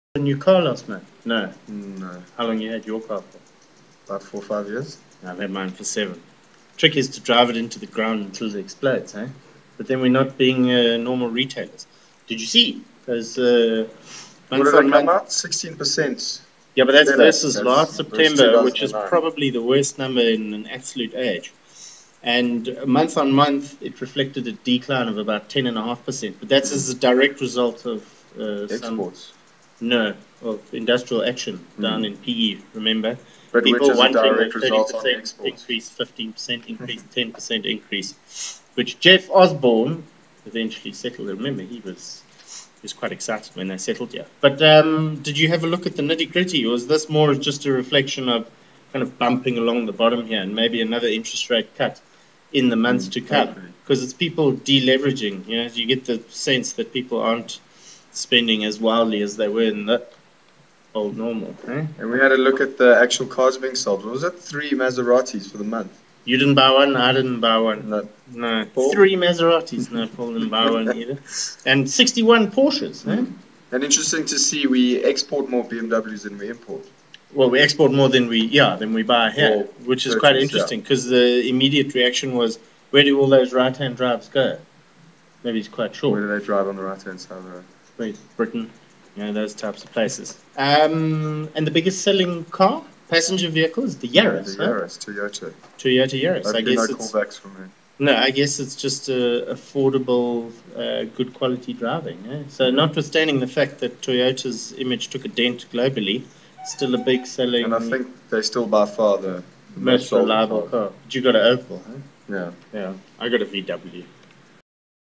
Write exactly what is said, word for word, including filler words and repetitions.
a new car last month? No. No. How long you had your car for? About four or five years. I've had mine for seven. Trick is to drive it into the ground until it explodes, eh? But then we're not being uh, normal retailers. Did you see? Because uh, What month did on they come month. out? sixteen percent. Yeah, but that's better. versus That's last versus September, which is two thousand nine. probably the worst number in an absolute age. And month on month, it reflected a decline of about ten point five percent. But that's as a direct result of uh, some. Exports. No, of industrial action down in P E, remember? But which People is a wanting a direct thirty result on percent exports. increase, fifteen percent increase, ten percent increase, which Jeff Osborne eventually settled. Remember, he was he was quite excited when they settled here. But um, did you have a look at the nitty gritty, or is this more just a reflection of kind of bumping along the bottom here and maybe another interest rate cut in the months Mm, to come? hopefully. Because it's people deleveraging. You know, you get the sense that people aren't spending as wildly as they were in the old normal. Eh? And we had a look at the actual cars being sold. What was it? Three Maseratis for the month. You didn't buy one, I didn't buy one. No. No. Paul? Three Maseratis. No, Paul didn't buy one either. And sixty-one Porsches. Eh? Mm. And interesting to see we export more B M Ws than we import. Well, we export more than we, yeah, than we buy here, Well, which is purchase, quite interesting because the immediate reaction was, where do all those right-hand drives go? Maybe it's quite short. Where do they drive on the right-hand side of the road? Wait, Britain, you know, those types of places. Um, and the biggest selling car, passenger vehicle, is the Yaris. The huh? Yaris, Toyota. Toyota Yaris. I Hopefully guess no it's callbacks from me. no. I guess it's just uh, affordable, uh, good quality driving. Eh? So, notwithstanding the fact that Toyota's image took a dent globally, still a big selling, And I think they still by far the, the most sold reliable car. car. But you got an Opel, huh? Yeah. Yeah, I got a V W.